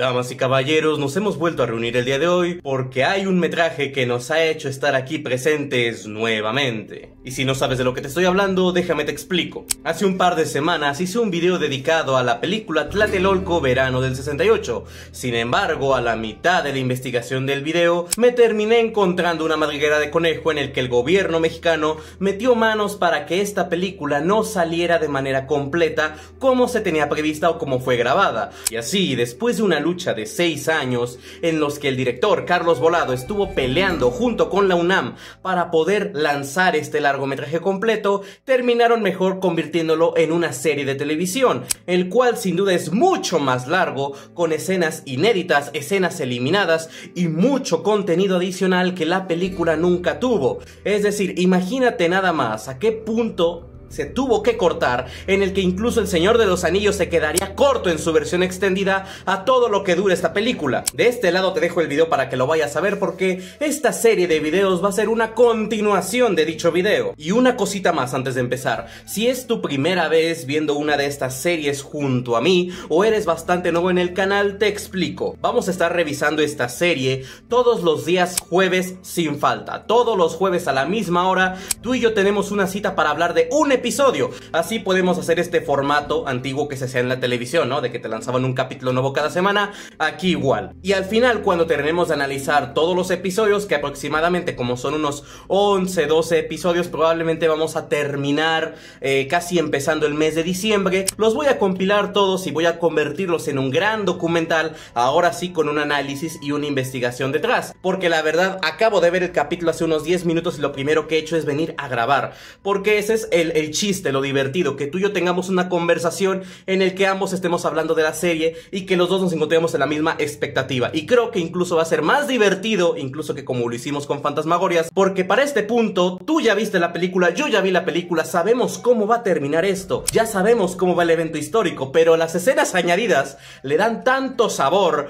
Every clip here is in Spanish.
Damas y caballeros, nos hemos vuelto a reunir el día de hoy porque hay un metraje que nos ha hecho estar aquí presentes nuevamente. Y si no sabes de lo que te estoy hablando, déjame te explico. Hace un par de semanas hice un video dedicado a la película Tlatelolco Verano del 68. Sin embargo, a la mitad de la investigación del video, me terminé encontrando una madriguera de conejo en el que el gobierno mexicano metió manos para que esta película no saliera de manera completa como se tenía prevista o como fue grabada. Y así, después de una lucha de 6 años en los que el director Carlos Volado estuvo peleando junto con la UNAM para poder lanzar este largometraje completo, terminaron mejor convirtiéndolo en una serie de televisión, el cual sin duda es mucho más largo, con escenas inéditas, escenas eliminadas y mucho contenido adicional que la película nunca tuvo. Es decir, imagínate nada más a qué punto se tuvo que cortar, en el que incluso El Señor de los Anillos se quedaría corto en su versión extendida a todo lo que dura esta película. De este lado te dejo el video para que lo vayas a ver, porque esta serie de videos va a ser una continuación de dicho video. Y una cosita más antes de empezar: si es tu primera vez viendo una de estas series junto a mí, o eres bastante nuevo en el canal, te explico. Vamos a estar revisando esta serie todos los días jueves sin falta. Todos los jueves a la misma hora, tú y yo tenemos una cita para hablar de un episodio. Así podemos hacer este formato antiguo que se hacía en la televisión, ¿no? De que te lanzaban un capítulo nuevo cada semana. Aquí igual. Y al final, cuando terminemos de analizar todos los episodios, que aproximadamente como son unos 11, 12 episodios, probablemente vamos a terminar casi empezando el mes de diciembre. Los voy a compilar todos y voy a convertirlos en un gran documental, ahora sí con un análisis y una investigación detrás. Porque la verdad, acabo de ver el capítulo hace unos 10 minutos y lo primero que he hecho es venir a grabar. Porque ese es el chiste, lo divertido, que tú y yo tengamos una conversación en el que ambos estemos hablando de la serie y que los dos nos encontremos en la misma expectativa. Y creo que incluso va a ser más divertido, incluso que como lo hicimos con Fantasmagorias, porque para este punto, tú ya viste la película, yo ya vi la película, sabemos cómo va a terminar esto, ya sabemos cómo va el evento histórico, pero las escenas añadidas le dan tanto sabor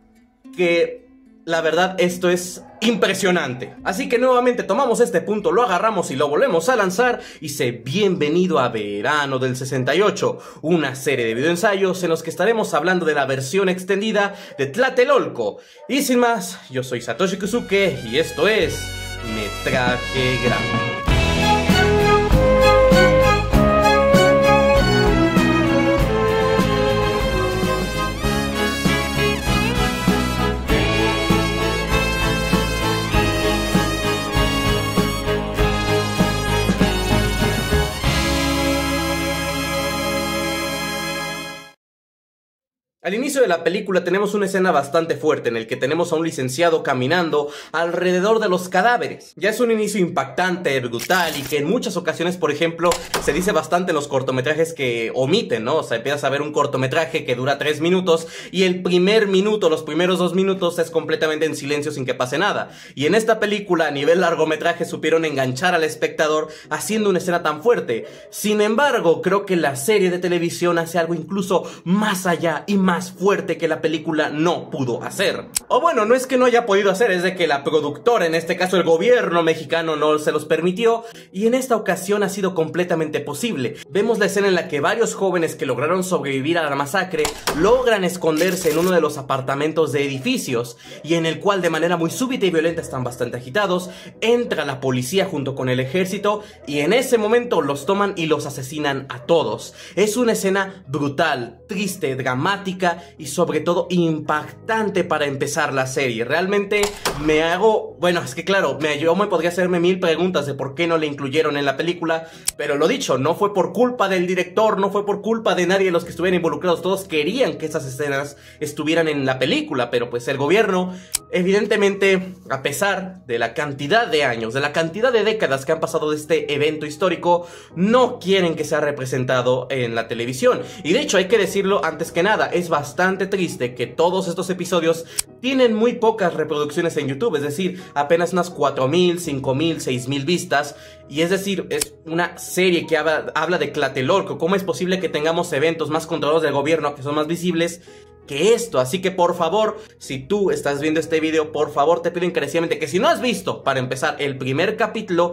que la verdad esto es impresionante. Así que nuevamente tomamos este punto, lo agarramos y lo volvemos a lanzar. Y sé bienvenido a Verano del 68, una serie de videoensayos en los que estaremos hablando de la versión extendida de Tlatelolco. Y sin más, yo soy Satoshi Kusuke y esto es Metraje Grande. Al inicio de la película tenemos una escena bastante fuerte en el que tenemos a un licenciado caminando alrededor de los cadáveres. Ya es un inicio impactante, brutal, y que en muchas ocasiones, por ejemplo, se dice bastante en los cortometrajes que omiten, ¿no? O sea, empiezas a ver un cortometraje que dura 3 minutos y el primer minuto, los primeros 2 minutos es completamente en silencio sin que pase nada. Y en esta película, a nivel largometraje, supieron enganchar al espectador haciendo una escena tan fuerte. Sin embargo, creo que la serie de televisión hace algo incluso más allá y más fuerte que la película no pudo hacer. O bueno, no es que no haya podido hacer, es de que la productora, en este caso el gobierno mexicano, no se los permitió, y en esta ocasión ha sido completamente posible. Vemos la escena en la que varios jóvenes que lograron sobrevivir a la masacre logran esconderse en uno de los apartamentos de edificios, y en el cual de manera muy súbita y violenta, están bastante agitados, entra la policía junto con el ejército y en ese momento los toman y los asesinan a todos. Es una escena brutal, triste, dramática y sobre todo impactante para empezar la serie. Realmente me hago... Bueno, es que claro, yo me podría hacerme 1000 preguntas de por qué no le incluyeron en la película, pero lo dicho, no fue por culpa del director, no fue por culpa de nadie de los que estuvieran involucrados. Todos querían que esas escenas estuvieran en la película, pero pues el gobierno, evidentemente, a pesar de la cantidad de años, de la cantidad de décadas que han pasado de este evento histórico, no quieren que sea representado en la televisión. Y de hecho, hay que decirlo antes que nada, es bastante triste que todos estos episodios tienen muy pocas reproducciones en YouTube, es decir, apenas unas 4000, 5000, 6000 vistas. Y es decir, es una serie que habla de Tlatelolco. ¿Cómo es posible que tengamos eventos más controlados del gobierno que son más visibles que esto? Así que por favor, si tú estás viendo este video, por favor te pido encarecidamente que si no has visto, para empezar, el primer capítulo,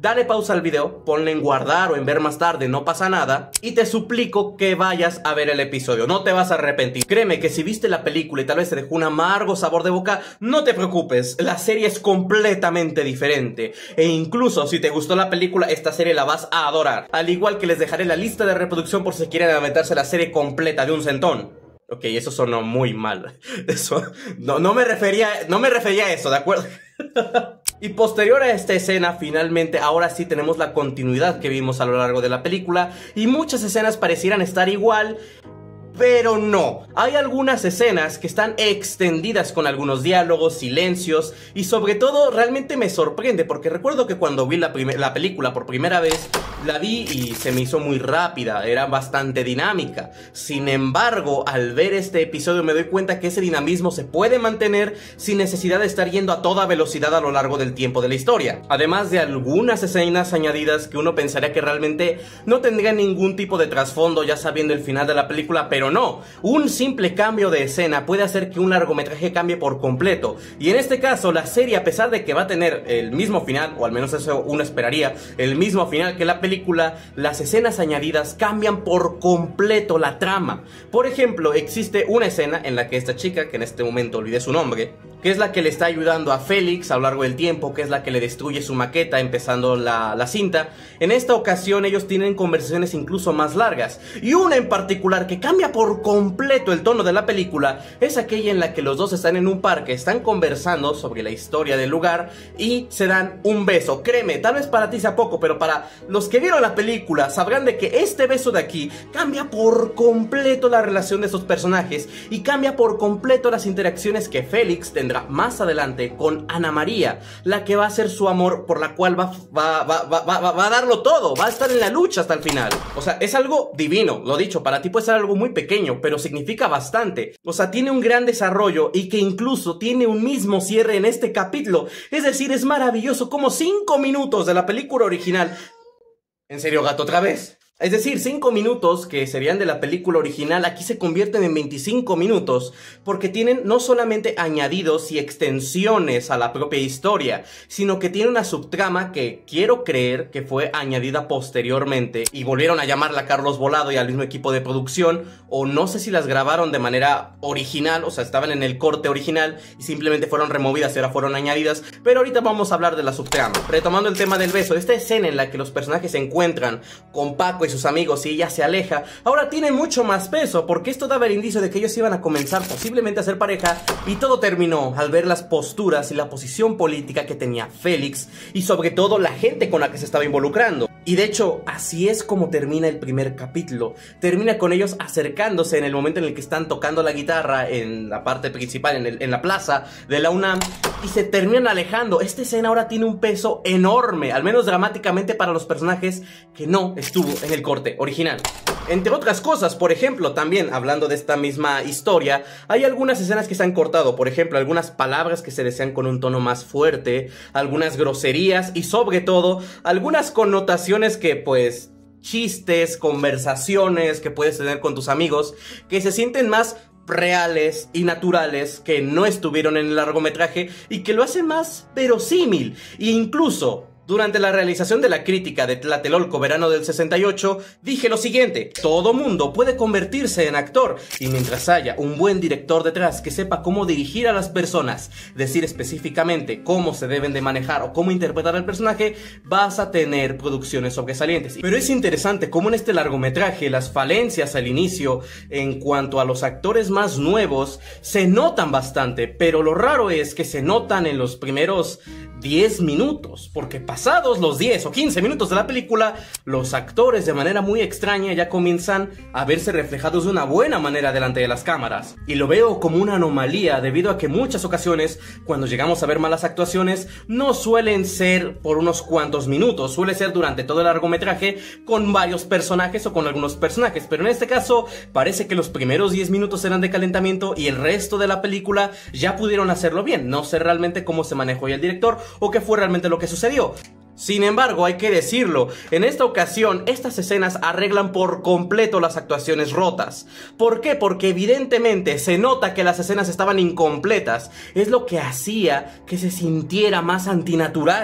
dale pausa al video, ponle en guardar o en ver más tarde, no pasa nada, y te suplico que vayas a ver el episodio, no te vas a arrepentir. Créeme que si viste la película y tal vez te dejó un amargo sabor de boca, no te preocupes, la serie es completamente diferente. E incluso si te gustó la película, esta serie la vas a adorar. Al igual que les dejaré la lista de reproducción por si quieren aventarse la serie completa de un centón. Ok, eso sonó muy mal. Eso, no me refería a eso, ¿de acuerdo? Y posterior a esta escena, finalmente, ahora sí tenemos la continuidad que vimos a lo largo de la película. Y muchas escenas parecieran estar igual, pero no. Hay algunas escenas que están extendidas con algunos diálogos, silencios, y sobre todo realmente me sorprende porque recuerdo que cuando vi la película por primera vez, la vi y se me hizo muy rápida, era bastante dinámica. Sin embargo, al ver este episodio me doy cuenta que ese dinamismo se puede mantener sin necesidad de estar yendo a toda velocidad a lo largo del tiempo de la historia. Además de algunas escenas añadidas que uno pensaría que realmente no tendrían ningún tipo de trasfondo ya sabiendo el final de la película, pero no. Un simple cambio de escena puede hacer que un largometraje cambie por completo. Y en este caso, la serie, a pesar de que va a tener el mismo final, o al menos eso uno esperaría, el mismo final que la película, las escenas añadidas cambian por completo la trama. Por ejemplo, existe una escena en la que esta chica, que en este momento olvidé su nombre, que es la que le está ayudando a Félix a lo largo del tiempo, que es la que le destruye su maqueta empezando la cinta. En esta ocasión ellos tienen conversaciones incluso más largas, y una en particular que cambia por completo el tono de la película es aquella en la que los dos están en un parque, están conversando sobre la historia del lugar y se dan un beso. Créeme, tal vez para ti sea poco, pero para los que vieron la película sabrán de que este beso de aquí cambia por completo la relación de esos personajes y cambia por completo las interacciones que Félix tendrá más adelante con Ana María, la que va a ser su amor, por la cual va a darlo todo, va a estar en la lucha hasta el final. O sea, es algo divino, lo dicho, para ti puede ser algo muy pequeño, pero significa bastante. O sea, tiene un gran desarrollo y que incluso tiene un mismo cierre en este capítulo. Es decir, es maravilloso como 5 minutos de la película original. ¿En serio, gato, otra vez? Es decir, 5 minutos que serían de la película original aquí se convierten en 25 minutos porque tienen no solamente añadidos y extensiones a la propia historia, sino que tiene una subtrama que quiero creer que fue añadida posteriormente y volvieron a llamarla Carlos Volado y al mismo equipo de producción, o no sé si las grabaron de manera original, o sea, estaban en el corte original y simplemente fueron removidas y ahora fueron añadidas, pero ahorita vamos a hablar de la subtrama. Retomando el tema del beso, esta escena en la que los personajes se encuentran con Paco y sus amigos y ella se aleja, ahora tiene mucho más peso porque esto daba el indicio de que ellos iban a comenzar posiblemente a ser pareja, y todo terminó al ver las posturas y la posición política que tenía Félix y sobre todo la gente con la que se estaba involucrando. Y de hecho, así es como termina el primer capítulo. Termina con ellos acercándose en el momento en el que están tocando la guitarra en la parte principal, en la plaza de la UNAM, y se terminan alejando. Esta escena ahora tiene un peso enorme, al menos dramáticamente para los personajes, que no estuvo en el corte original. Entre otras cosas, por ejemplo, también hablando de esta misma historia, hay algunas escenas que se han cortado. Por ejemplo, algunas palabras que se desean con un tono más fuerte, algunas groserías y sobre todo algunas connotaciones que pues chistes, conversaciones que puedes tener con tus amigos que se sienten más reales y naturales, que no estuvieron en el largometraje y que lo hacen más verosímil. E incluso durante la realización de la crítica de Tlatelolco verano del 68, dije lo siguiente: todo mundo puede convertirse en actor, y mientras haya un buen director detrás que sepa cómo dirigir a las personas, decir específicamente cómo se deben de manejar o cómo interpretar al personaje, vas a tener producciones sobresalientes. Pero es interesante cómo en este largometraje las falencias al inicio en cuanto a los actores más nuevos se notan bastante, pero lo raro es que se notan en los primeros 10 minutos, porque pasados los 10 o 15 minutos de la película, los actores de manera muy extraña ya comienzan a verse reflejados de una buena manera delante de las cámaras. Y lo veo como una anomalía debido a que muchas ocasiones, cuando llegamos a ver malas actuaciones, no suelen ser por unos cuantos minutos, suele ser durante todo el largometraje con varios personajes o con algunos personajes, pero en este caso parece que los primeros 10 minutos eran de calentamiento y el resto de la película ya pudieron hacerlo bien. No sé realmente cómo se manejó ya el director o qué fue realmente lo que sucedió. Sin embargo, hay que decirlo, en esta ocasión estas escenas arreglan por completo las actuaciones rotas. ¿Por qué? Porque evidentemente se nota que las escenas estaban incompletas. Es lo que hacía que se sintiera más antinatural.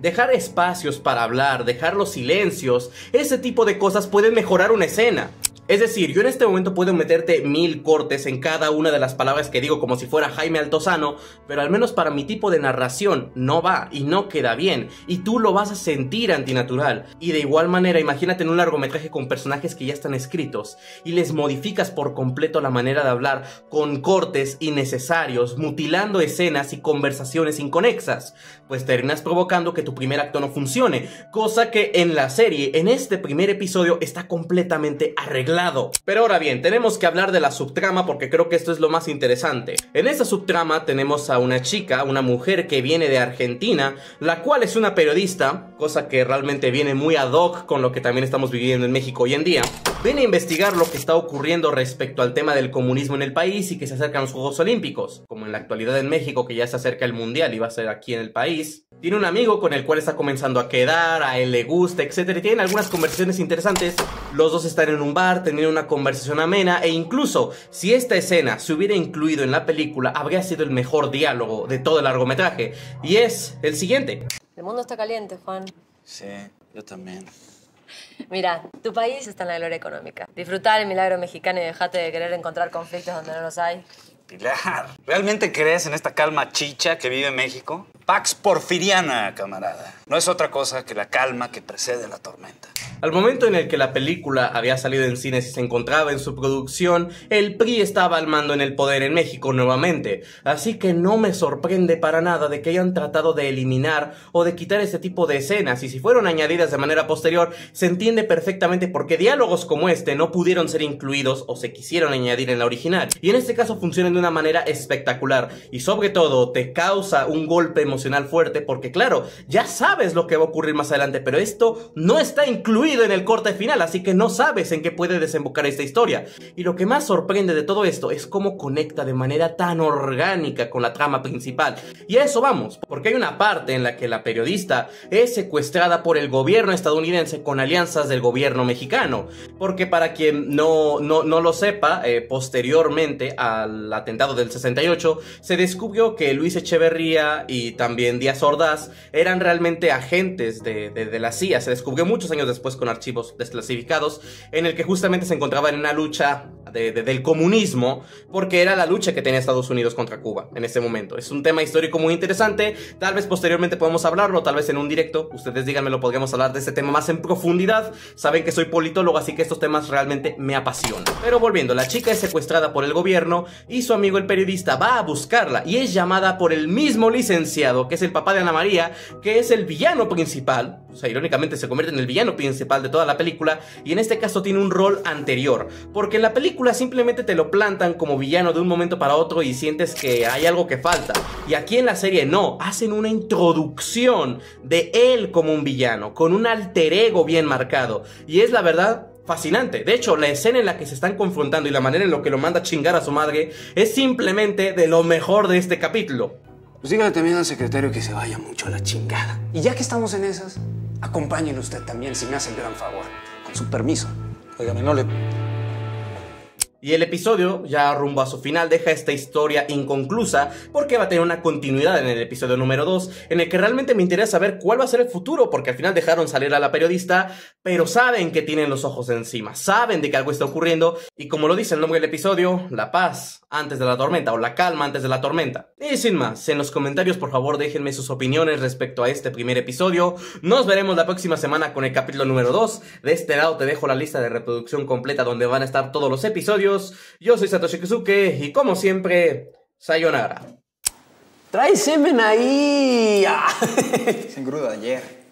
Dejar espacios para hablar, dejar los silencios, ese tipo de cosas pueden mejorar una escena. Es decir, yo en este momento puedo meterte 1000 cortes en cada una de las palabras que digo como si fuera Jaime Altozano, pero al menos para mi tipo de narración no va y no queda bien, y tú lo vas a sentir antinatural. Y de igual manera, imagínate en un largometraje con personajes que ya están escritos y les modificas por completo la manera de hablar con cortes innecesarios, mutilando escenas y conversaciones inconexas, pues terminas provocando que tu primer acto no funcione, cosa que en la serie, en este primer episodio, está completamente arreglado. Pero ahora bien, tenemos que hablar de la subtrama porque creo que esto es lo más interesante. En esta subtrama tenemos a una chica, una mujer que viene de Argentina, la cual es una periodista, cosa que realmente viene muy ad hoc con lo que también estamos viviendo en México hoy en día. Viene a investigar lo que está ocurriendo respecto al tema del comunismo en el país y que se acercan los Juegos Olímpicos, como en la actualidad en México que ya se acerca el Mundial y va a ser aquí en el país. Tiene un amigo con el cual está comenzando a quedar, a él le gusta, etc. Y tienen algunas conversaciones interesantes. Los dos están en un bar, teniendo una conversación amena, e incluso si esta escena se hubiera incluido en la película, habría sido el mejor diálogo de todo el largometraje. Y es el siguiente. El mundo está caliente, Juan. Sí, yo también. Mira, tu país está en la gloria económica. Disfrutar el milagro mexicano y dejate de querer encontrar conflictos donde no los hay. Pilar, ¿realmente crees en esta calma chicha que vive México? Pax Porfiriana, camarada. No es otra cosa que la calma que precede la tormenta. Al momento en el que la película había salido en cines y se encontraba en su producción, el PRI estaba al mando en el poder en México nuevamente, así que no me sorprende para nada de que hayan tratado de eliminar o de quitar este tipo de escenas, y si fueron añadidas de manera posterior, se entiende perfectamente por qué diálogos como este no pudieron ser incluidos o se quisieron añadir en la original, y en este caso funcionan de una manera espectacular, y sobre todo te causa un golpe emocional fuerte porque claro, ya sabes lo que va a ocurrir más adelante, pero esto no está incluido en el corte final, así que no sabes en qué puede desembocar esta historia. Y lo que más sorprende de todo esto es cómo conecta de manera tan orgánica con la trama principal. Y a eso vamos, porque hay una parte en la que la periodista es secuestrada por el gobierno estadounidense con alianzas del gobierno mexicano. Porque para quien no lo sepa, posteriormente al atentado del 68, se descubrió que Luis Echeverría y también Díaz Ordaz eran realmente agentes de la CIA. Se descubrió muchos años después con archivos desclasificados, en el que justamente se encontraban en una lucha del comunismo, porque era la lucha que tenía Estados Unidos contra Cuba en ese momento. Es un tema histórico muy interesante, tal vez posteriormente podemos hablarlo, tal vez en un directo, ustedes díganmelo, podríamos hablar de este tema más en profundidad. Saben que soy politólogo, así que estos temas realmente me apasionan. Pero volviendo, la chica es secuestrada por el gobierno y su amigo el periodista va a buscarla y es llamada por el mismo licenciado, que es el papá de Ana María, que es el villano principal. O sea, irónicamente se convierte en el villano principal de toda la película, y en este caso tiene un rol anterior, porque en la película simplemente te lo plantan como villano de un momento para otro y sientes que hay algo que falta, y aquí en la serie no, hacen una introducción de él como un villano, con un alter ego bien marcado, y es la verdad fascinante. De hecho, la escena en la que se están confrontando y la manera en la que lo manda a chingar a su madre es simplemente de lo mejor de este capítulo. Pues dígale también al secretario que se vaya mucho a la chingada. Y ya que estamos en esas, acompáñenlo usted también, si me hace el gran favor. Con su permiso. Óigame, no le... Y el episodio, ya rumbo a su final, deja esta historia inconclusa porque va a tener una continuidad en el episodio número 2, en el que realmente me interesa saber cuál va a ser el futuro, porque al final dejaron salir a la periodista, pero saben que tienen los ojos encima, saben de que algo está ocurriendo, y como lo dice el nombre del episodio, la paz antes de la tormenta, o la calma antes de la tormenta. Y sin más, en los comentarios por favor déjenme sus opiniones respecto a este primer episodio. Nos veremos la próxima semana con el capítulo número 2. De este lado te dejo la lista de reproducción completa donde van a estar todos los episodios. Yo soy Satoshi Kosuke y como siempre, sayonara. ¡Trae semen ahí! Se engrudo ayer.